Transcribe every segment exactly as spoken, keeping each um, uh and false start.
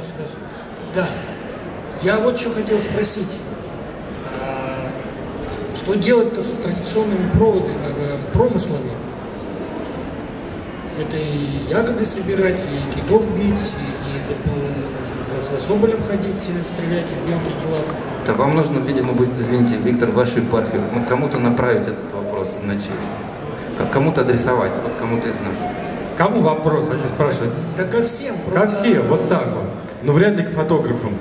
раз, раз. Да. Я вот что хотел спросить. А, что делать-то с традиционными проводами, промыслами? Это и ягоды собирать, и китов бить, и, и за, за, за соболем ходить, стрелять, и белки в глаз. Да вам нужно, видимо, будет, извините, Виктор, в вашу епархию, ну, кому-то направить этот вопрос, иначе как кому-то адресовать, вот кому-то из нас. Кому вопрос, они спрашивают? Да, да ко всем. Ко просто... всем, вот так вот. Но вряд ли к фотографам.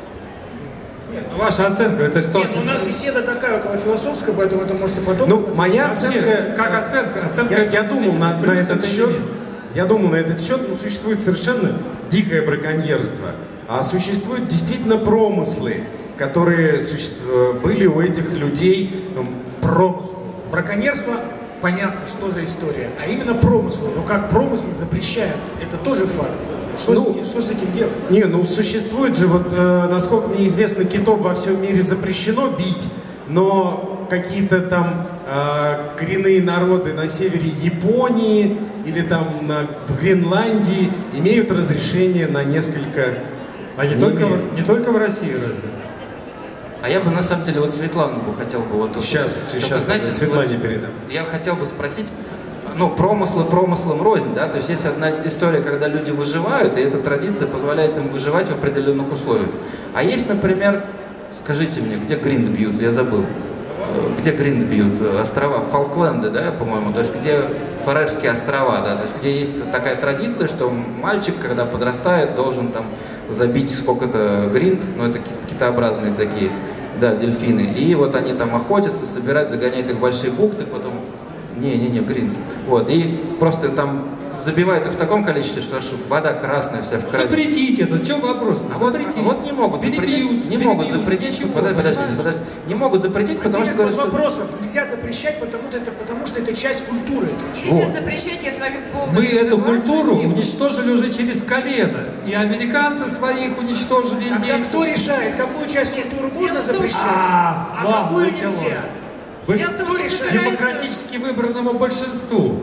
Нет, ну, ваша оценка, это что? Нет, у нас беседа такая, около философская, поэтому это может и фотограф. Ну, моя вообще, оценка... Как оценка? Оценка я, я думал на, на этот счет, я думал на этот счет, но существует совершенно дикое браконьерство. А существуют действительно промыслы, которые существ... были у этих людей промыслы. Браконьерство, понятно, что за история, а именно промыслы. Но как промыслы запрещают, это тоже факт. Что, ну, с, что с этим делать? Не, ну существует же, вот, э, насколько мне известно, китов во всем мире запрещено бить, но какие-то там э, коренные народы на севере Японии или там на, в Гренландии имеют разрешение на несколько... А не, не, только, не только в России разве? А я бы на самом деле вот Светлану бы хотел бы вот сейчас, только, сейчас знаете, Светлане передам. Я хотел бы спросить, ну, промыслы промыслом рознь, да, то есть есть одна история, когда люди выживают, и эта традиция позволяет им выживать в определенных условиях. А есть, например, скажите мне, где гринд бьют, я забыл, где гринд бьют, острова, Фолкленды, да, по-моему, то есть где Фарерские острова, да, то есть где есть такая традиция, что мальчик, когда подрастает, должен там забить сколько-то гринд, ну, это китообразные такие, да, дельфины, и вот они там охотятся, собирают, загоняют их в большие бухты, потом Не-не-не, грин. Вот. И просто там забивают их в таком количестве, что аж вода красная вся в крови. Запретите это, в чем вопрос? А вот, а вот не могут запретить, не могут запретить, подождите, подождите, подождите, не могут запретить, потому что говорят, что... вопросов нельзя запрещать, потому, это, потому что это часть культуры. Нельзя вот. запрещать, я с вами полностью Мы эту культуру Дим. уничтожили уже через колено. И американцы своих уничтожили, индейцев. А кто решает, какую часть Нет, культуры можно запрещать, а, а какую нельзя? Дело в том, что собирается... демократически выбранному большинству.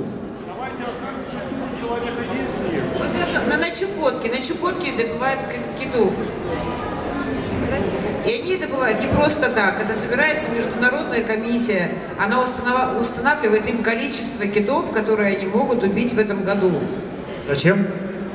Вот дело в том, на, на Чукотке, на Чукотке добывают китов. И они добывают не просто так. Это собирается международная комиссия. Она установ... устанавливает им количество китов, которые они могут убить в этом году. Зачем?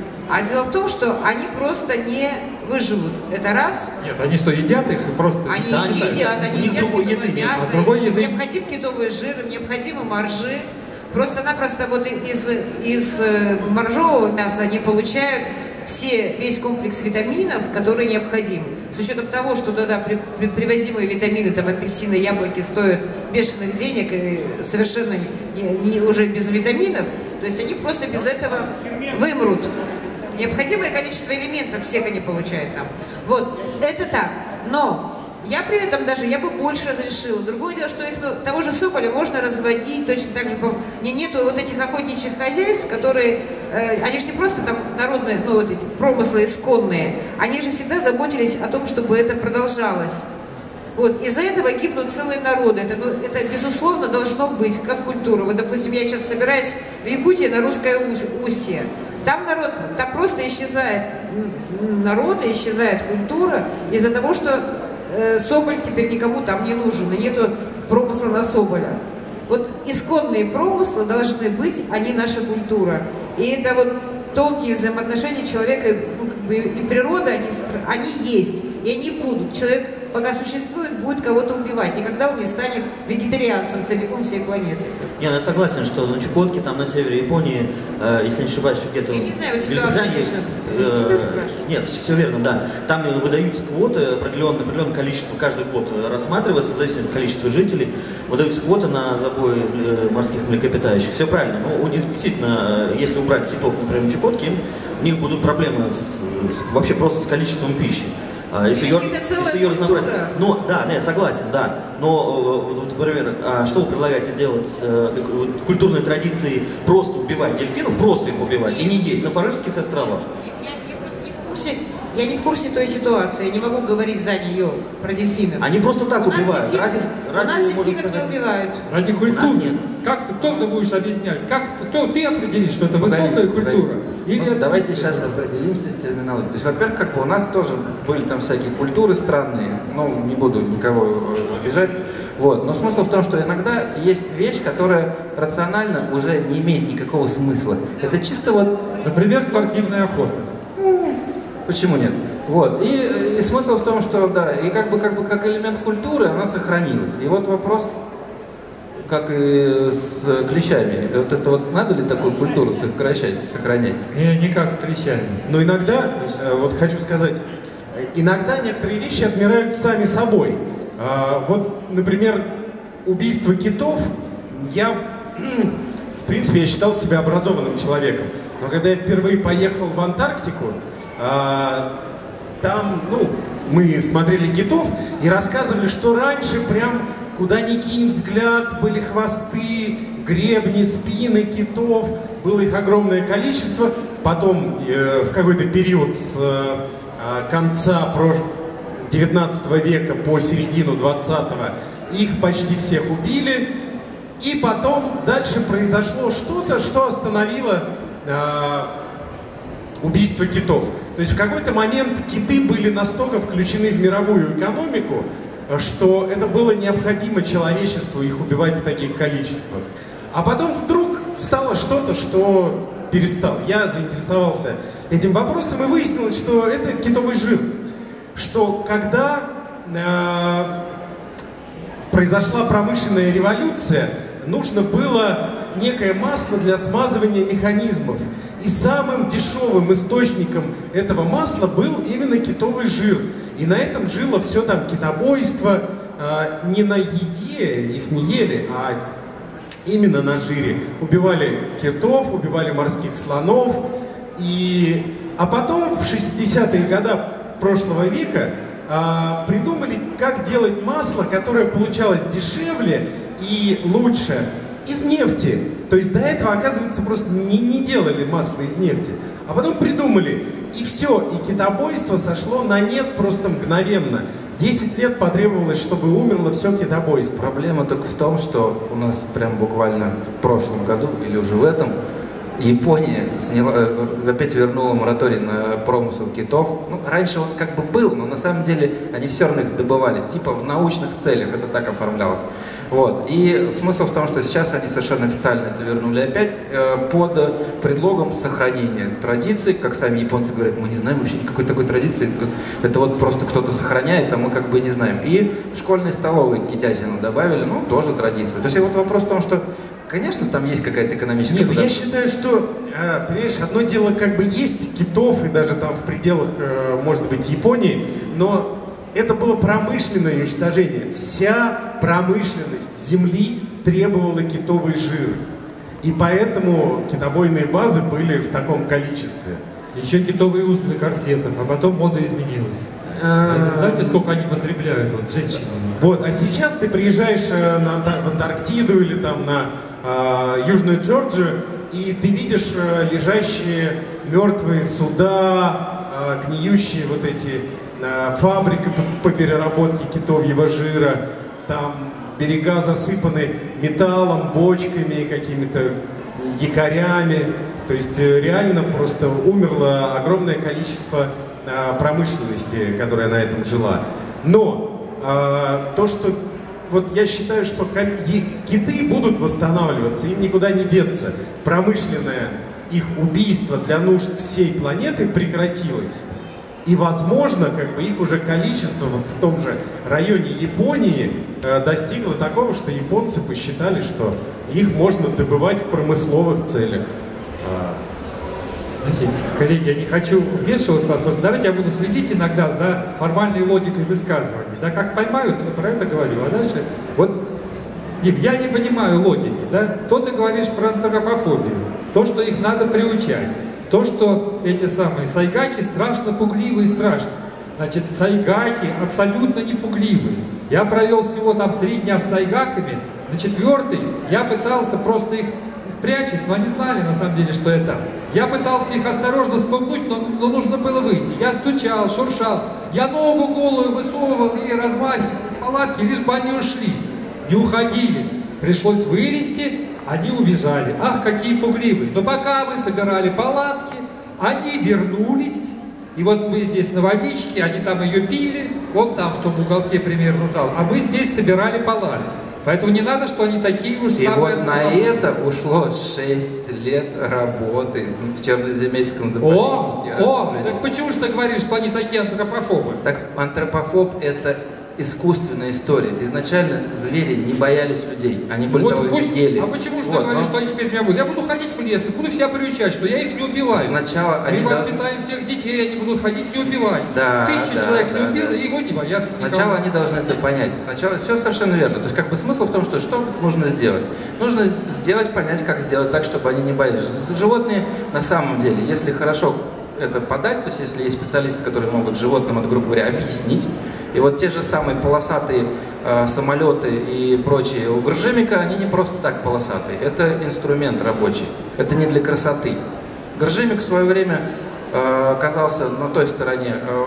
А дело в том, что они просто не выживут. Это раз. Нет, они что, едят их и просто... Они да, их едят, да, они едят китовое мясо, а другой еды... необходим китовый жир, им необходимы моржи. Просто-напросто вот из, из моржового мяса они получают все, весь комплекс витаминов, который необходим. С учетом того, что туда при, при, привозимые витамины, там апельсины, яблоки стоят бешеных денег, и совершенно не, не, уже без витаминов, то есть они просто без этого вымрут. Необходимое количество элементов всех они получают там. Вот, это так. Но я при этом даже, я бы больше разрешила. Другое дело, что их, ну, того же соболя можно разводить точно так же. Не, нету вот этих охотничьих хозяйств, которые, э, они же не просто там народные, ну вот эти промыслы исконные, они же всегда заботились о том, чтобы это продолжалось. Вот, из-за этого гибнут целые народы. Это, ну, это, безусловно, должно быть, как культура. Вот, допустим, я сейчас собираюсь в Якутии на Русское устье. Там народ, там просто исчезает народ, и исчезает культура из-за того, что э, соболь теперь никому там не нужен, и нету промысла на соболя. Вот исконные промыслы должны быть, они наша культура. И это вот тонкие взаимоотношения человека, ну, как бы, и природы, они, они есть, и они будут. Человек, пока существует, будет кого-то убивать. Никогда он не станет вегетарианцем целиком всей планеты. Не, ну я согласен, что на Чукотке, там на севере Японии, э, если не ошибаюсь, что где-то... Я не знаю, вот ситуацию, конечно. Э, э, нет, все верно, да. Там выдаются квоты, определенное, определенное количество, каждый год рассматривается, в зависимости от количества жителей, выдаются квоты на забой э, морских млекопитающих. Все правильно, но у них действительно, если убрать китов, например, на Чукотке, у них будут проблемы с, с, вообще просто с количеством пищи. Если ее, если ее разнообразить. Ну, да, не, согласен, да. Но, вот, например, что вы предлагаете сделать э, культурной традиции просто убивать дельфинов, просто их убивать, и не есть на Фарерских островах? Я, я просто не в курсе, я не в курсе той ситуации, я не могу говорить за нее, про дельфинов. Они просто так у убивают. Дельфинов, ради, у ради, нас дельфинов сказать, не убивают. Ради культуры. Как ты, кто ты будешь объяснять? Как, кто ты определишь, что это высокая культура? Или Ну, это давайте действительно- сейчас определимся с терминологией. То есть, во-первых, как бы у нас тоже были там всякие культуры странные, ну, не буду никого э, обижать, вот. Но смысл в том, что иногда есть вещь, которая рационально уже не имеет никакого смысла. Это чисто вот... Например, спортивная охота. Почему нет? Вот. И, и смысл в том, что, да, и как бы, как бы как элемент культуры она сохранилась. И вот вопрос, как и с клещами. Вот это вот надо ли такую культуру сокращать, сохранять? Не, никак с клещами. Но иногда, э, вот хочу сказать, э, иногда некоторые вещи отмирают сами собой. А, вот, например, убийство китов, я, в принципе, я считал себя образованным человеком. Но когда я впервые поехал в Антарктику, а, там, ну, мы смотрели китов и рассказывали, что раньше прям куда ни кинь взгляд, были хвосты, гребни, спины китов, было их огромное количество. Потом э, в какой-то период с э, конца прош... девятнадцатого века по середину двадцатого их почти всех убили. И потом дальше произошло что-то, что остановило э, убийство китов. То есть в какой-то момент киты были настолько включены в мировую экономику, что это было необходимо человечеству их убивать в таких количествах. А потом вдруг стало что-то, что перестал. Я заинтересовался этим вопросом и выяснилось, что это китовый жир. Что когда э, произошла промышленная революция, нужно было некое масло для смазывания механизмов. И самым дешевым источником этого масла был именно китовый жир. И на этом жило все там китобойство. Э, не на еде, их не ели, а именно на жире. Убивали китов, убивали морских слонов. И... А потом, в шестидесятые годы прошлого века, э, придумали, как делать масло, которое получалось дешевле и лучше из нефти. То есть до этого, оказывается, просто не, не делали масло из нефти. А потом придумали, и все, и китобойство сошло на нет просто мгновенно. Десять лет потребовалось, чтобы умерло все китобойство. Проблема только в том, что у нас прям буквально в прошлом году, или уже в этом, Япония сняла, опять вернула мораторий на промысел китов. Ну, раньше он как бы был, но на самом деле они все равно их добывали, типа в научных целях, это так оформлялось. Вот. И смысл в том, что сейчас они совершенно официально это вернули опять э, под предлогом сохранения традиций. Как сами японцы говорят, мы не знаем вообще никакой такой традиции, это, это вот просто кто-то сохраняет, а мы как бы не знаем. И в школьной столовой китятину добавили, ну, тоже традиция. То есть вот вопрос в том, что, конечно, там есть какая-то экономическая... Нет, я считаю, что, э, понимаешь, одно дело как бы есть китов, и даже там в пределах, э, может быть, Японии, но это было промышленное уничтожение. Вся промышленность земли требовала китовый жир. И поэтому китобойные базы были в таком количестве. Еще китовые узлы корсетов, а потом мода изменилась. Это, знаете, сколько они потребляют, вот, женщины? Вот, а сейчас ты приезжаешь э, на, в Антарктиду или там на э, Южную Джорджию, и ты видишь э, лежащие мертвые суда, э, гниющие вот эти э, фабрики по, по переработке китовьего жира, там берега засыпаны металлом, бочками, какими-то якорями. То есть э, реально просто умерло огромное количество э, промышленности, которая на этом жила. Но э, то, что вот я считаю, что киты будут восстанавливаться, им никуда не деться. Промышленное их убийство для нужд всей планеты прекратилось. И, возможно, как бы их уже количество в том же районе Японии э, достигло такого, что японцы посчитали, что их можно добывать в промысловых целях. Знаете, коллеги, я не хочу вмешиваться в вас, просто давайте я буду следить иногда за формальной логикой высказываний. Да, как поймают, про это говорю. А дальше, вот, Дим, я не понимаю логики, да? То ты говоришь про антропофобию, то, что их надо приучать, то, что эти самые сайгаки страшно пугливые и страшно. Значит, сайгаки абсолютно не пугливые. Я провел всего там три дня с сайгаками, на четвертый я пытался просто их прячусь, но они знали на самом деле, что я там. Я пытался их осторожно спугнуть, но, но нужно было выйти. Я стучал, шуршал, я ногу голую высовывал и размахивал с палатки, лишь бы они ушли. Не уходили. Пришлось вылезти, они убежали. Ах, какие пугливые. Но пока мы собирали палатки, они вернулись, и вот мы здесь на водичке, они там ее пили, он там в том уголке примерно зал, а мы здесь собирали палатки. Поэтому не надо, что они такие уж И самые... вот на это ушло шесть лет работы в Черноземельском заповеднике. О, о, так почему же ты говоришь, что они такие антропофобы? Так антропофоб — это искусственная история. Изначально звери не боялись людей, они были Вот того пусть- ели. А почему же ты Вот, говоришь, но что они теперь меня будут? Я буду ходить в лес и буду себя приучать, что я их не убиваю. Сначала Мы они должны- воспитаем всех детей, они будут ходить не убивать. Да, Тысячи да, человек да, не убил, да. и его не боятся Сначала никого. они должны это понять. Сначала все совершенно верно. То есть как бы смысл в том, что что нужно сделать? Нужно с- сделать, понять, как сделать так, чтобы они не боялись. З- Животные на самом деле, если хорошо это подать, то есть если есть специалисты, которые могут животным это, грубо говоря, объяснить, и вот те же самые полосатые э, самолеты и прочие у Гржимика, они не просто так полосатые, это инструмент рабочий, это не для красоты. Гржимик в свое время э, оказался на той стороне, э,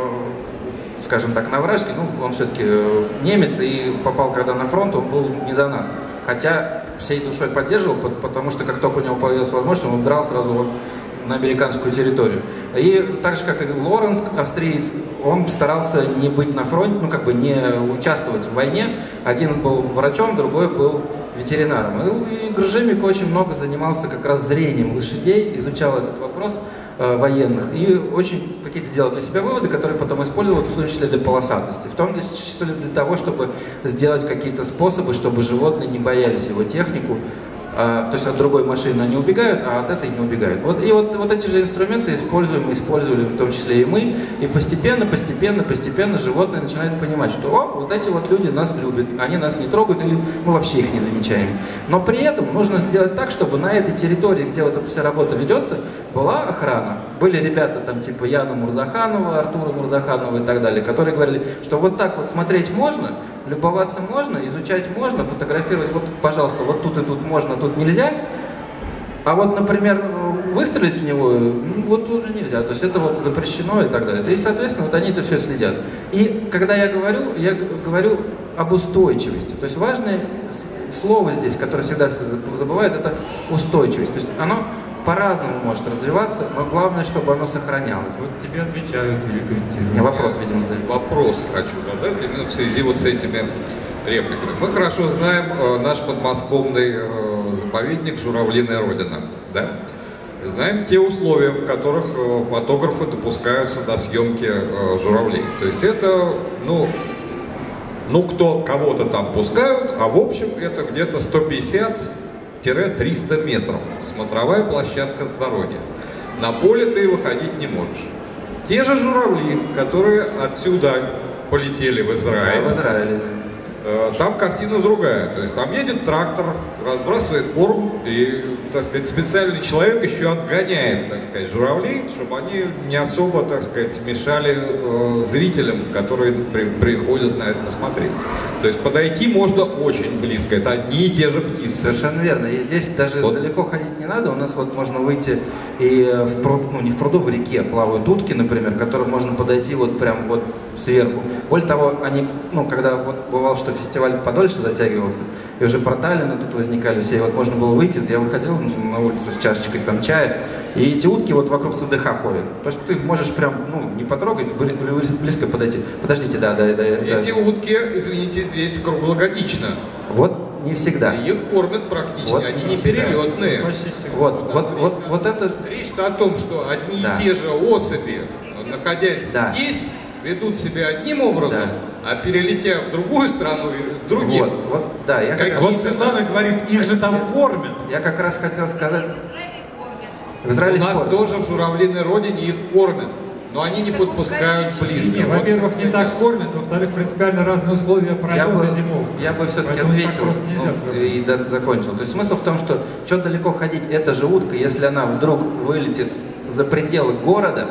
скажем так, на вражеской, ну, он все-таки э, немец и попал когда на фронт, он был не за нас. Хотя всей душой поддерживал, по- потому что как только у него появилась возможность, он драл сразу вот на американскую территорию. И так же, как и Лоренс, австриец, он старался не быть на фронте, ну, как бы не участвовать в войне. Один был врачом, другой был ветеринаром. И Гржимик очень много занимался как раз зрением лошадей, изучал этот вопрос э, военных и очень какие-то сделал для себя выводы, которые потом использовал, в том числе для полосатости. В том числе для того, чтобы сделать какие-то способы, чтобы животные не боялись его технику. А, то есть от другой машины они убегают, а от этой не убегают. Вот, и вот, вот эти же инструменты используем, использовали в том числе и мы. И постепенно, постепенно, постепенно животные начинают понимать, что о, вот эти вот люди нас любят, они нас не трогают или мы вообще их не замечаем. Но при этом нужно сделать так, чтобы на этой территории, где вот эта вся работа ведется, была охрана. Были ребята там типа Яна Мурзаханова, Артура Мурзаханова и так далее, которые говорили, что вот так вот смотреть можно, любоваться можно, изучать можно, фотографировать, вот, пожалуйста, вот тут и тут можно, тут нельзя. А вот, например, выстрелить в него, ну, вот уже нельзя. То есть это вот запрещено и так далее. И, соответственно, вот они это все следят. И когда я говорю, я говорю об устойчивости. То есть важное слово здесь, которое всегда все забывают, это устойчивость. То есть оно по-разному может развиваться, но главное, чтобы оно сохранялось. Вот тебе отвечают или комментируют. Я вопрос, видимо, задаю. Вопрос хочу задать именно в связи вот с этими репликами. Мы хорошо знаем э, наш подмосковный э, заповедник «Журавлиная Родина». Да? Знаем те условия, в которых э, фотографы допускаются до съемки э, журавлей. То есть это, ну, ну кто кого-то там пускают, а в общем это где-то сто пятьдесят триста метров. Смотровая площадка с дороги. На поле ты выходить не можешь. Те же журавли, которые отсюда полетели в Израиль. Да, в Израиле. Там картина другая. То есть там едет трактор, разбрасывает корм, и, так сказать, специальный человек еще отгоняет, так сказать, журавлей, чтобы они не особо, так сказать, мешали э, зрителям, которые при, приходят на это посмотреть. То есть подойти можно очень близко. Это одни и те же птицы. Совершенно верно. И здесь даже вот. далеко ходить не надо. У нас вот можно выйти и в пруд, ну не в пруду, в реке плавают утки, например, к которым можно подойти вот прям вот сверху. Более того, они, ну когда вот бывало, что фестиваль подольше затягивался, и уже проталины тут возникали все, и вот можно было выйти, я выходил на улицу с чашечкой там чая, и эти утки вот вокруг СДХ ходят. То есть ты можешь прям, ну, не потрогать, близко подойти. Подождите, да, да, да. Эти да. утки, извините, здесь круглогодично. Вот не всегда. И их кормят практически, Вот они не перелетные. Вот, вот, вот, вот это... Речь-то о том, что одни Да. и те же особи, находясь Да. здесь, ведут себя одним образом, Да. а перелетя в другую страну, другим. Вот, вот, да, я как, Какие- Вот Светлана говорит, их же там кормят. я как раз хотел сказать... В Израиле У нас кормят. тоже в журавлиной родине их кормят, но они не подпускают близко. Не, Вот во-первых, что не я так хотел. кормят, во-вторых, принципиально разные условия Я пролета бы, зимовки. я бы все-таки Поэтому так ответил просто нельзя ну, сравнивать. и да- закончил. То есть смысл в том, что что далеко ходить, эта же утка, если она вдруг вылетит за пределы города,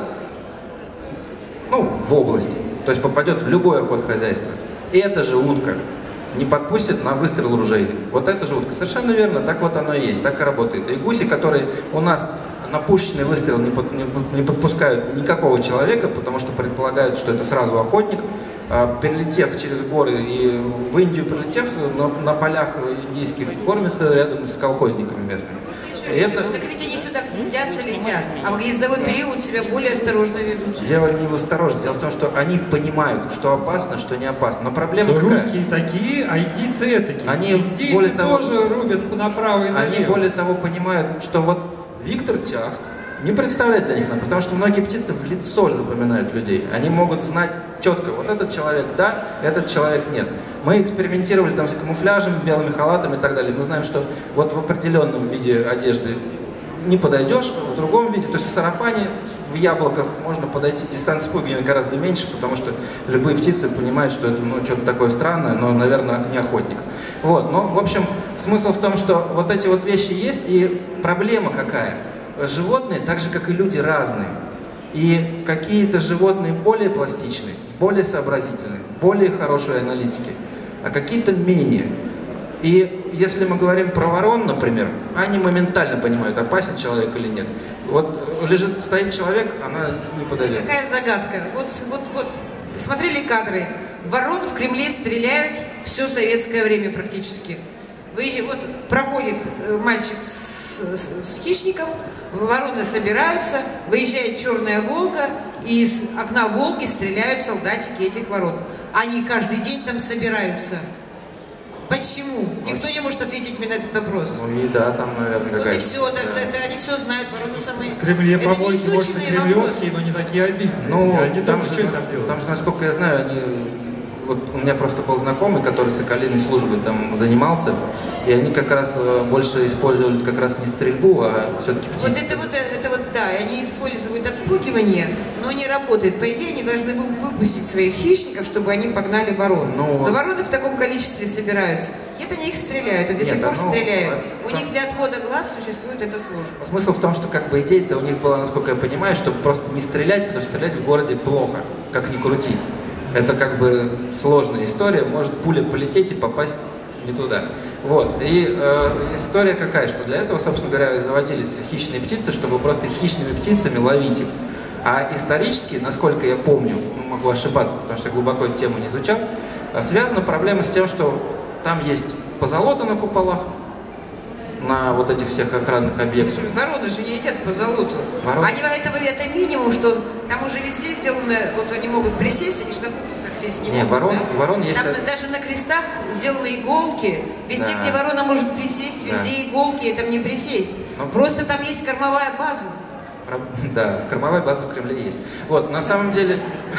ну, в области, то есть попадет в любое охотхозяйство, и эта же утка не подпустит на выстрел ружейный. Вот эта же утка. Совершенно верно, так вот оно и есть, так и работает. И гуси, которые у нас на пушечный выстрел не, под, не, не подпускают никакого человека, потому что предполагают, что это сразу охотник, а, перелетев через горы и в Индию прилетев, на, на полях индийских кормятся рядом с колхозниками местными. это... Так ведь они сюда гнездятся, летят, а в гнездовой период себя более осторожно ведут. Дело не в осторожности, дело в том, что они понимают, что опасно, что не опасно. Но проблема что какая? Русские такие, а индийцы этакие. Они индийцы более того, тоже рубят направо и налево. Они более того понимают, что вот Виктор Тяхт не представляет для них, потому что многие птицы в лицо запоминают людей. Они могут знать четко, вот этот человек да, этот человек нет. Мы экспериментировали там с камуфляжем, белыми халатами и так далее. Мы знаем, что вот в определенном виде одежды не подойдешь, в другом виде, то есть в сарафане, в яблоках можно подойти, дистанция пугания гораздо меньше, потому что любые птицы понимают, что это ну, что-то такое странное, но, наверное, не охотник. Вот, но, в общем, смысл в том, что вот эти вот вещи есть, и проблема какая? Животные, так же, как и люди, разные. И какие-то животные более пластичные, более сообразительные, более хорошие аналитики, а какие-то менее. И если мы говорим про ворон, например, они моментально понимают, опасен человек или нет. Вот лежит, стоит человек, она не подойдет. Какая загадка. Вот, вот, вот, смотрели кадры. Ворон в Кремле стреляют все советское время практически. Выезжай, вот проходит мальчик с, с, с хищником, вороны собираются, выезжает черная «Волга», и из окна «Волги» стреляют солдатики этих ворон. Они каждый день там собираются. Почему? Никто не может ответить мне на этот вопрос. Ну и да, там, наверное, какая-то... Вот и все, да. да. это, они все знают, вороны самые... В Кремле это помойки, может, неизученные кремлевские, вопросы. но не такие обидные. Ну, они там думают, же, что они там делают. там же, насколько я знаю, они... Вот у меня просто был знакомый, который соколиной службой там занимался, и они как раз больше использовали как раз не стрельбу, а все-таки птицы. Вот это вот, это вот, да, они используют отпугивание, но не работает. По идее, они должны выпустить своих хищников, чтобы они погнали ворон. Ну, но вороны в таком количестве собираются. Нет, они их стреляют, и до Нет, сих пор ну, стреляют. это... У них для отвода глаз существует эта служба. Смысл в том, что как бы идея-то у них была, насколько я понимаю, чтобы просто не стрелять, потому что стрелять в городе плохо, как ни крути. Это как бы сложная история, может пуля полететь и попасть не туда. Вот. И э, история какая, что для этого, собственно говоря, заводились хищные птицы, чтобы просто хищными птицами ловить их. А исторически, насколько я помню, ну, могу ошибаться, потому что я глубоко эту тему не изучал, связана проблема с тем, что там есть позолота на куполах, на вот этих всех охранных объектах. Вороны же не едят по золоту. Ворон? Они этого, это минимум, что там уже везде сделано, вот они могут присесть, они же на так сесть не, не могут. ворон, да? ворон есть... Там даже на крестах сделаны иголки. Везде, да. где ворона может присесть, везде да. иголки, там не присесть. Ну, просто там есть кормовая база. Да, в кормовой базе в Кремле есть. Вот, на самом деле,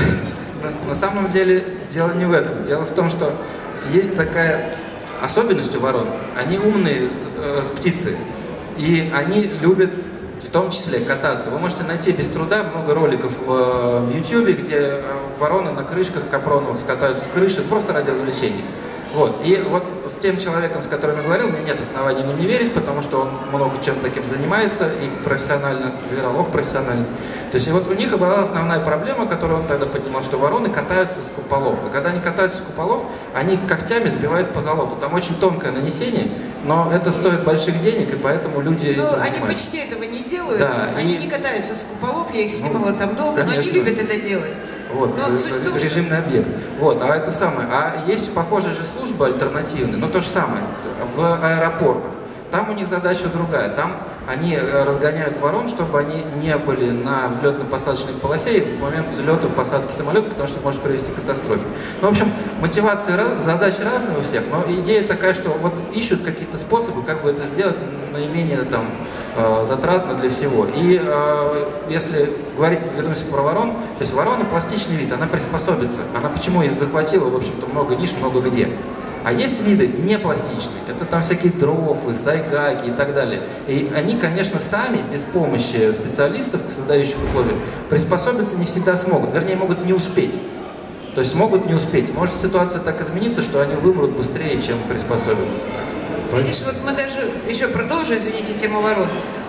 на, на самом деле дело не в этом. Дело в том, что есть такая особенность у ворон. Они умные э, птицы, и они любят в том числе кататься. Вы можете найти без труда много роликов в, в YouTube, где вороны на крышках капроновых скатаются с крыши просто ради развлечений. Вот. И вот с тем человеком, с которым я говорил, у меня нет оснований ему не верить, потому что он много чем таким занимается, и профессионально, зверолов профессионально. То есть и вот у них была основная проблема, которую он тогда поднимал, что вороны катаются с куполов. И когда они катаются с куполов, они когтями сбивают позолоту. Там очень тонкое нанесение, но это стоит больших денег, и поэтому люди этим занимаются. Они почти этого не делают. Да, они и... не катаются с куполов, я их снимала ну, там долго, конечно. но они любят это делать. Вот, но суть в том, режимный что... объект. Вот, а это самое. А есть похожие же службы альтернативные, но то же самое в аэропортах. Там у них задача другая. Там они разгоняют ворон, чтобы они не были на взлетно-посадочной полосе в момент взлета, посадки самолета, потому что может привести к катастрофе. Ну, в общем, мотивации, задачи разные у всех, но идея такая, что вот ищут какие-то способы, как бы это сделать наименее там затратно для всего. И если говорить, вернусь про ворон, то есть ворона пластичный вид, она приспособится. Она почему и захватила, в общем-то, много ниш, много где. А есть виды не пластичные, это там всякие дрофы, сайгаки и так далее. И они, конечно, сами, без помощи специалистов, создающих условия, приспособиться не всегда смогут, вернее, могут не успеть. То есть могут не успеть. Может ситуация так измениться, что они вымрут быстрее, чем приспособятся. Видишь, вот мы даже, еще продолжу, извините, тему ворон.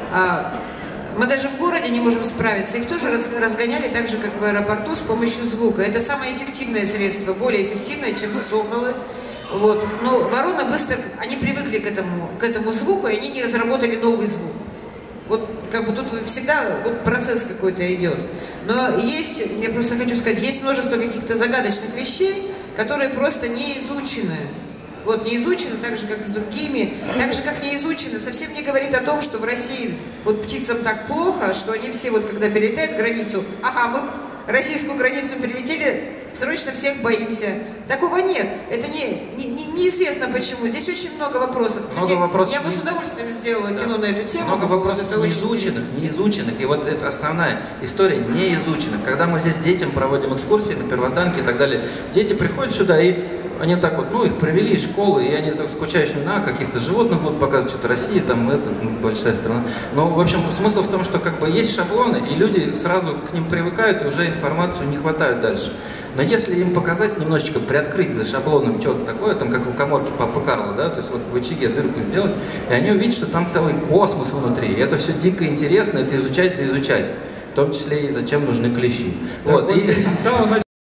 Мы даже в городе не можем справиться. Их тоже разгоняли так же, как в аэропорту, с помощью звука. Это самое эффективное средство, более эффективное, чем соколы. Вот. Но вороны быстро, они привыкли к этому, к этому звуку, и они не разработали новый звук. Вот как бы тут всегда вот процесс какой-то идет. Но есть, я просто хочу сказать, есть множество каких-то загадочных вещей, которые просто не изучены. Вот, не изучено так же, как с другими. Так же, как не изучено, совсем не говорит о том, что в России вот птицам так плохо, что они все вот, когда перелетают границу, ага, мы российскую границу перелетели, срочно всех боимся. Такого нет. Это не, не, не, неизвестно почему. Здесь очень много вопросов. Кстати, много вопросов. я бы с удовольствием сделала да. кино на эту тему. Много вопросов это неизученных, неизученных. И вот это основная история неизученных. Когда мы здесь детям проводим экскурсии на первозданке и так далее, дети приходят сюда и они так вот, ну, их привели из школы, и они так скучающие на каких-то животных будут показывать, что-то Россия, там, это, ну, большая страна. Но, в общем, смысл в том, что как бы есть шаблоны, и люди сразу к ним привыкают, и уже информацию не хватает дальше. Но если им показать, немножечко приоткрыть за шаблоном что-то такое, там, как у каморки Папы Карла, да, то есть вот в очаге дырку сделать, и они увидят, что там целый космос внутри, и это все дико интересно, это изучать да изучать. В том числе и зачем нужны клещи. Вот. И...